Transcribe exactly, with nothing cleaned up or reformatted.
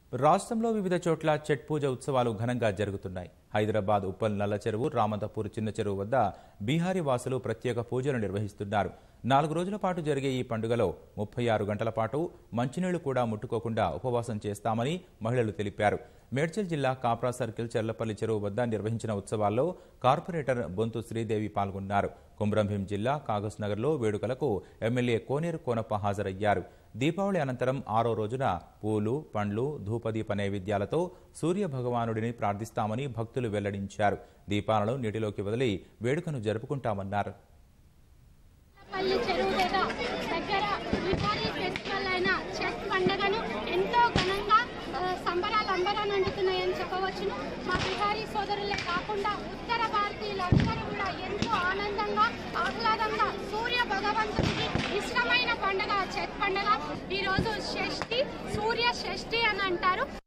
రాష్ట్రంలో వివిధ చోట్ల ఛట్ పూజ ఉత్సవాలు ఘనంగా జరుగుతున్నాయి. హైదరాబాద్ ఉప్పల్ నల్ల చెరువు, రామంతపూర్ చిన్న చెరువు వద్ద బీహారీ వాసులు ప్రత్యేక పూజలు నిర్వహిస్తున్నారు. నాలుగు రోజుల పాటు జరిగే ఈ పండుగలో ముప్పై ఆరు గంటల పాటు మంచినీళ్లు కూడా ముట్టుకోకుండా ఉపవాసం చేస్తామని మహిళలు తెలిపారు. మేడ్చల్ జిల్లా కాప్రా సర్కిల్ చెర్లపల్లి చెరువు వద్ద నిర్వహించిన ఉత్సవాల్లో కార్పొరేటర్ బొంతు శ్రీదేవి పాల్గొన్నారు. కుమ్రంభీం జిల్లా కాగజ్ నగర్లో వేడుకలకు ఎమ్మెల్యే కోనేరు కోనప్ప హాజరయ్యారు. దీపావళి అనంతరం ఆరో రోజున పూలు, పండ్లు, ధూపదీప నైవేద్యాలతో సూర్య భగవానుడిని ప్రార్థిస్తామని భక్తులు వెల్లడించారు. దీపాలను నీటిలోకి వదిలి వేడుకను జరుపుకుంటామన్నారు. మా బిహారీ సోదరులే కాకుండా ఉత్తర భారతీయులందరూ కూడా ఎంతో ఆనందంగా ఆహ్లాదంగా సూర్య భగవంతుడికి ఇష్టమైన పండుగ ఛత్ పండుగ. ఈరోజు షష్ఠి, సూర్య షష్ఠి అని అంటారు.